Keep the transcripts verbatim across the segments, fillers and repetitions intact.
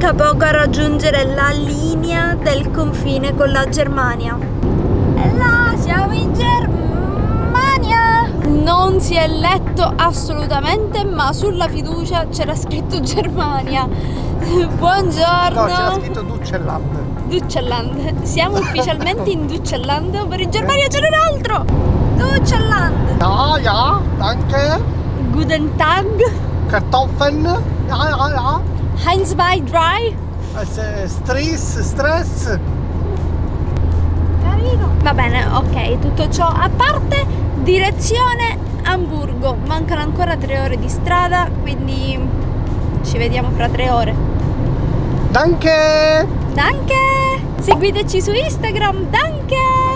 manca poco a raggiungere la linea del confine con la Germania. E là siamo in Germania. Non si è letto assolutamente, ma sulla fiducia c'era scritto Germania. Buongiorno. No, c'era scritto Deutschland. Deutschland. Siamo ufficialmente in Deutschland. Per in Germania c'è un altro. Deutschland. Ja, ja, danke. Guten Tag. Kartoffeln. Ja, ja, ja. Heinz zwei drei. Stress, stress. Carino. Va bene, ok, tutto ciò a parte, direzione Amburgo. Mancano ancora tre ore di strada, quindi ci vediamo fra tre ore. Danke. Danke. Seguiteci su Instagram. Danke.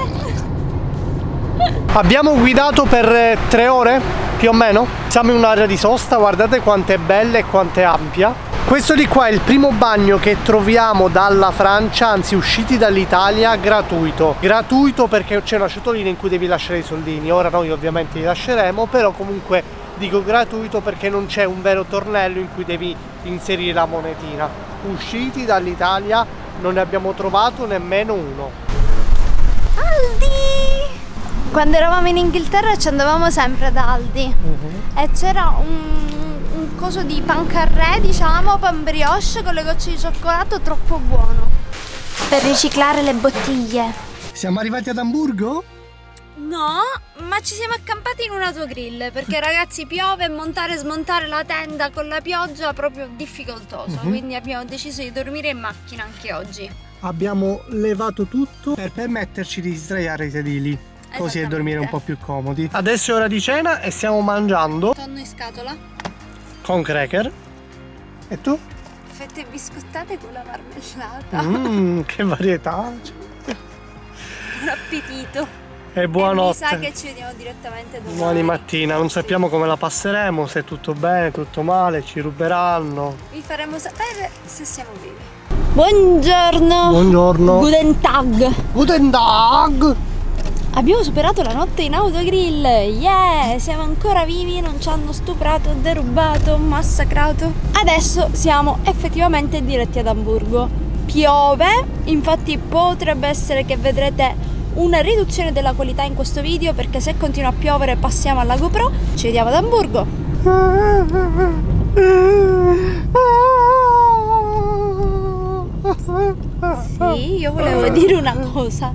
Abbiamo guidato per tre ore, più o meno. Siamo in un'area di sosta, guardate quanto è bella e quanto è ampia. Questo di qua è il primo bagno che troviamo dalla Francia, anzi usciti dall'Italia, gratuito. Gratuito perché c'è una ciotolina in cui devi lasciare i soldini. Ora noi ovviamente li lasceremo, però comunque dico gratuito perché non c'è un vero tornello in cui devi inserire la monetina. Usciti dall'Italia non ne abbiamo trovato nemmeno uno. Aldi! Quando eravamo in Inghilterra ci andavamo sempre ad Aldi. Uh-huh. E c'era un, un coso di pan carré, diciamo, pan brioche con le gocce di cioccolato troppo buono. Per riciclare le bottiglie. Siamo arrivati ad Amburgo? No, ma ci siamo accampati in un autogrill perché ragazzi piove e montare e smontare la tenda con la pioggia è proprio difficoltoso. Uh-huh. Quindi abbiamo deciso di dormire in macchina anche oggi. Abbiamo levato tutto per permetterci di sdraiare i sedili, così e dormire un po' più comodi. Adesso è ora di cena e stiamo mangiando tonno in scatola con cracker. E tu? Fette biscottate con la marmellata. Mmm, che varietà. Buon appetito. E buonanotte. E mi sa che ci vediamo direttamente domani. Domani mattina, non sappiamo come la passeremo, se è tutto bene, tutto male, ci ruberanno. Vi faremo sapere se siamo vivi. Buongiorno. Buongiorno. Guten Tag. Guten Tag. Abbiamo superato la notte in autogrill. Yeah, siamo ancora vivi, non ci hanno stuprato, derubato, massacrato. Adesso siamo effettivamente diretti ad Amburgo. Piove, infatti potrebbe essere che vedrete una riduzione della qualità in questo video perché se continua a piovere passiamo alla GoPro. Ci vediamo ad Amburgo. Sì, io volevo dire una cosa.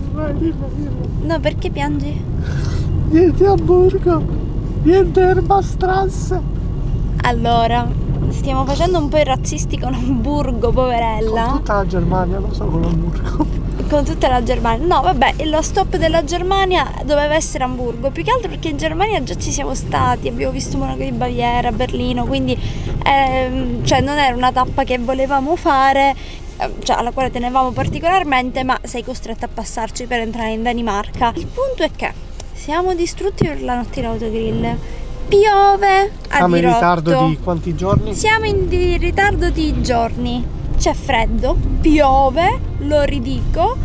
No, perché piangi? Niente Amburgo, niente Erbastrasse. Allora, stiamo facendo un po' i razzisti con Amburgo, poverella. Con tutta la Germania, non so con Amburgo. Con tutta la Germania. No, vabbè, lo stop della Germania doveva essere Amburgo. Più che altro perché in Germania già ci siamo stati. Abbiamo visto Monaco di Baviera, Berlino. Quindi ehm, cioè non era una tappa che volevamo fare, cioè alla quale tenevamo particolarmente, ma sei costretta a passarci per entrare in Danimarca. Il punto è che siamo distrutti per la notte in autogrill. Piove a Siamo dirotto. in ritardo di quanti giorni? Siamo in di ritardo di giorni. C'è freddo, piove, lo ridico,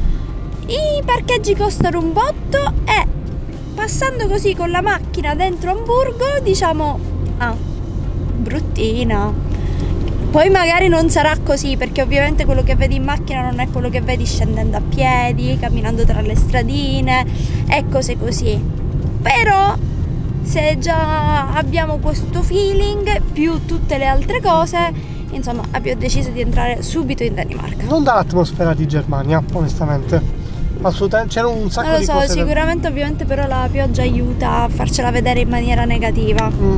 i parcheggi costano un botto e passando così con la macchina dentro Amburgo diciamo ah, bruttina. Poi magari non sarà così perché ovviamente quello che vedi in macchina non è quello che vedi scendendo a piedi, camminando tra le stradine e cose così. Però se già abbiamo questo feeling più tutte le altre cose, insomma abbiamo deciso di entrare subito in Danimarca. Non dall'atmosfera di Germania, onestamente. Assolutamente, c'era un sacco di cose. Non lo so, sicuramente da... ovviamente però la pioggia aiuta a farcela vedere in maniera negativa. Mm.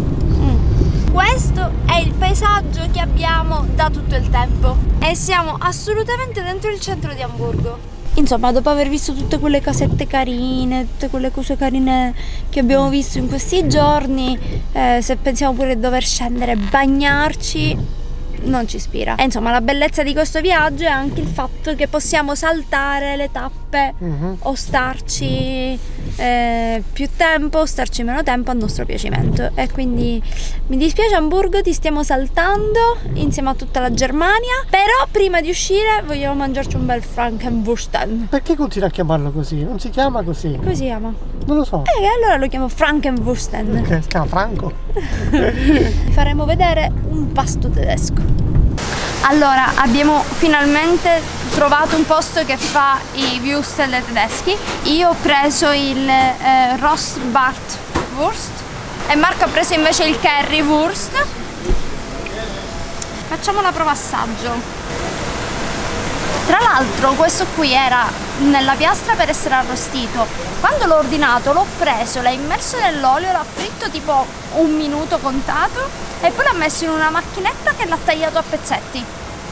Mm. Questo è il paesaggio che abbiamo da tutto il tempo e siamo assolutamente dentro il centro di Amburgo. Insomma, dopo aver visto tutte quelle casette carine, tutte quelle cose carine che abbiamo visto in questi giorni, eh, se pensiamo pure di dover scendere e bagnarci, non ci ispira. E insomma, la bellezza di questo viaggio è anche il fatto che possiamo saltare le tappe uh-huh. o starci eh, più tempo o starci meno tempo a nostro piacimento. E quindi mi dispiace Amburgo, ti stiamo saltando insieme a tutta la Germania, però prima di uscire vogliamo mangiarci un bel Frankenwursten. Perché continua a chiamarlo così? Non si chiama così? Come si chiama? Non lo so. Eh, allora lo chiamo Frankenwursten. Che si chiama Franco? Vi faremo vedere un pasto tedesco. Allora, abbiamo finalmente trovato un posto che fa i würstel tedeschi. Io ho preso il eh, Rostbratwurst e Marco ha preso invece il Currywurst. Facciamo la prova assaggio. Tra l'altro questo qui era nella piastra per essere arrostito. Quando l'ho ordinato l'ho preso, l'ho immerso nell'olio, l'ho fritto tipo un minuto contato e poi l'ho messo in una macchinetta che l'ha tagliato a pezzetti.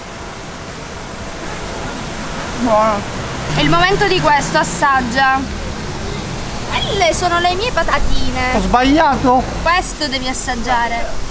Buono. È il momento di questo, assaggia. Quelle sono le mie patatine. Ho sbagliato? Questo devi assaggiare.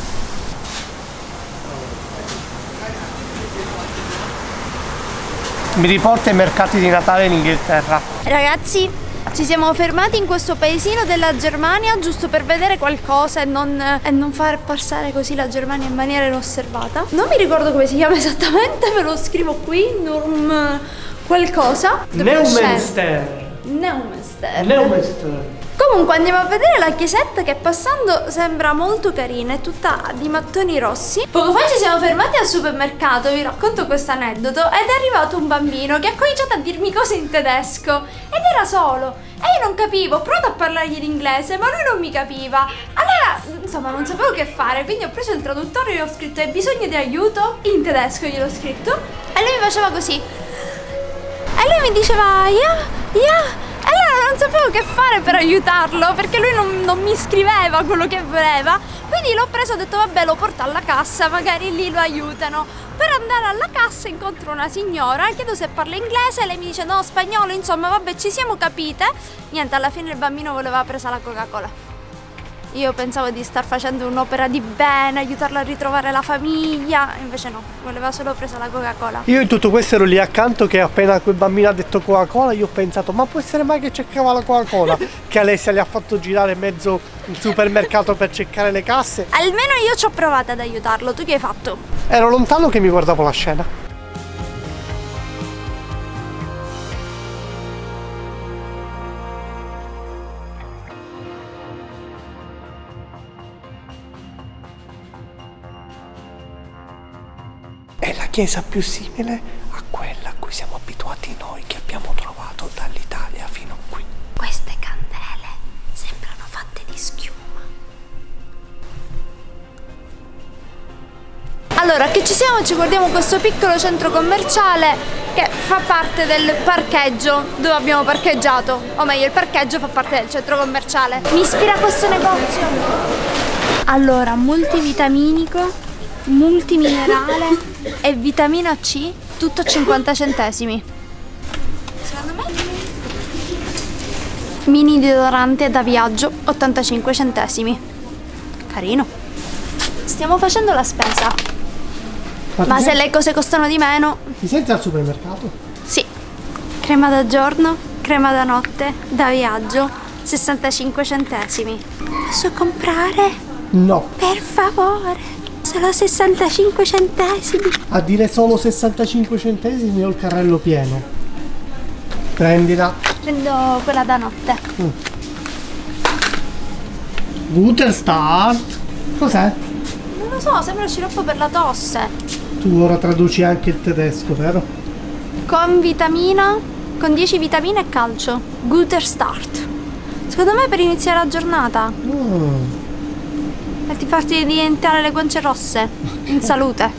Mi riporta ai mercati di Natale in Inghilterra. Ragazzi, ci siamo fermati in questo paesino della Germania giusto per vedere qualcosa e non, e non far passare così la Germania in maniera inosservata. Non mi ricordo come si chiama esattamente, ve lo scrivo qui, Nurm qualcosa. Neumünster. Neumünster. Neumünster. Comunque andiamo a vedere la chiesetta che passando sembra molto carina, è tutta di mattoni rossi. Poco fa ci siamo fermati al supermercato, vi racconto questo aneddoto, ed è arrivato un bambino che ha cominciato a dirmi cose in tedesco ed era solo e io non capivo, ho provato a parlargli in inglese ma lui non mi capiva. Allora insomma non sapevo che fare, quindi ho preso il traduttore e gli ho scritto hai bisogno di aiuto? In tedesco gliel'ho scritto e lui mi faceva così e lui mi diceva yeah, yeah. Allora non sapevo che fare per aiutarlo perché lui non, non mi scriveva quello che voleva, quindi l'ho preso e ho detto vabbè lo porto alla cassa, magari lì lo aiutano. Per andare alla cassa incontro una signora, chiedo se parla inglese, lei mi dice no spagnolo, insomma vabbè ci siamo capite. Niente, alla fine il bambino voleva presa la Coca-Cola. Io pensavo di star facendo un'opera di bene, aiutarlo a ritrovare la famiglia, invece no, voleva solo presa la Coca-Cola. Io in tutto questo ero lì accanto che appena quel bambino ha detto Coca-Cola io ho pensato ma può essere mai che cercava la Coca-Cola? Che Alessia le ha fatto girare mezzo il supermercato per cercare le casse. Almeno io ci ho provato ad aiutarlo, tu che hai fatto? Ero lontano che mi guardavo la scena. È la chiesa più simile a quella a cui siamo abituati noi, che abbiamo trovato dall'Italia fino a qui. Queste candele sembrano fatte di schiuma. Allora, che ci siamo, ci guardiamo questo piccolo centro commerciale che fa parte del parcheggio dove abbiamo parcheggiato, o meglio il parcheggio fa parte del centro commerciale. Mi ispira questo negozio. Allora, multivitaminico, multiminerale e vitamina C, tutto cinquanta centesimi. Secondo me mini deodorante da viaggio ottantacinque centesimi. Carino. Stiamo facendo la spesa. Ma, Ma se le cose costano di meno. Ti senti al supermercato? Sì. Crema da giorno, crema da notte, da viaggio, sessantacinque centesimi. Posso comprare? No. Per favore. Solo sessantacinque centesimi. A dire solo sessantacinque centesimi ho il carrello pieno. Prendila. Prendo quella da notte. Mm. Guter Start. Cos'è? Non lo so, sembra sciroppo per la tosse. Tu ora traduci anche il tedesco, vero? Con vitamina, con dieci vitamine e calcio. Guter Start. Secondo me per iniziare la giornata. Mm. E ti farti diventare le guance rosse. In salute.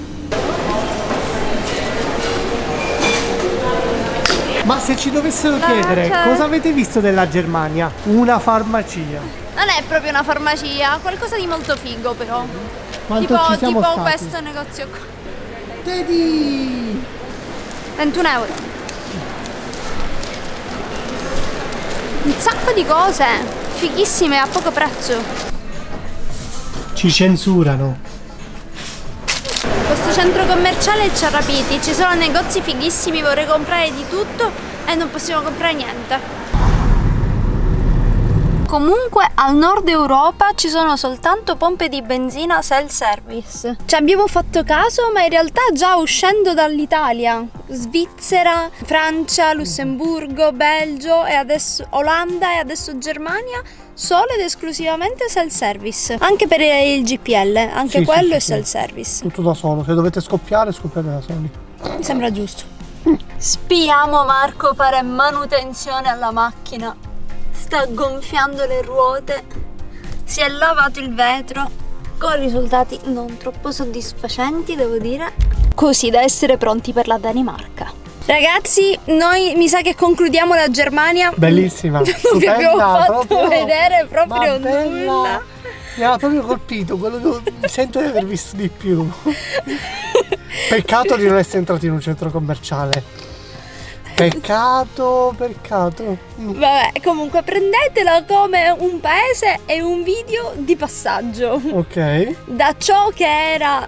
Ma se ci dovessero chiedere cioè... cosa avete visto della Germania? Una farmacia. Non è proprio una farmacia, qualcosa di molto figo però. Quanto tipo ci siamo tipo stati? questo negozio qua. Teddy! ventuno euro. Un sacco di cose fighissime a poco prezzo. Ci censurano. Questo centro commerciale ci ha rapiti, ci sono negozi fighissimi, vorrei comprare di tutto e non possiamo comprare niente. Comunque al nord Europa ci sono soltanto pompe di benzina self-service. Ci abbiamo fatto caso, ma in realtà già uscendo dall'Italia, Svizzera, Francia, Lussemburgo, Belgio e adesso Olanda e adesso Germania, solo ed esclusivamente self-service. Anche per il G P L, anche Sì, quello sì, è sì, self-service. Tutto da solo, se dovete scoppiare, scoppiate da soli. Mi sembra giusto. Spiamo Marco fare manutenzione alla macchina. Sta gonfiando le ruote, si è lavato il vetro con risultati non troppo soddisfacenti, devo dire, così da essere pronti per la Danimarca. Ragazzi, noi mi sa che concludiamo la Germania. Bellissima, Non vi abbiamo fatto proprio, vedere proprio bella. nulla. Mi ha proprio colpito, quello che mi sento di aver visto di più. Peccato di non essere entrati in un centro commerciale. Peccato, peccato. Mm. Vabbè, comunque prendetelo come un paese e un video di passaggio. Ok. Da ciò che era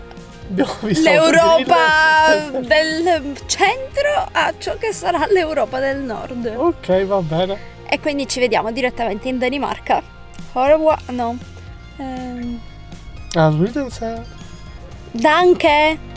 l'Europa del centro a ciò che sarà l'Europa del nord. Ok, va bene. E quindi ci vediamo direttamente in Danimarca. Au revoir, no. Ehm... Ah, Danke.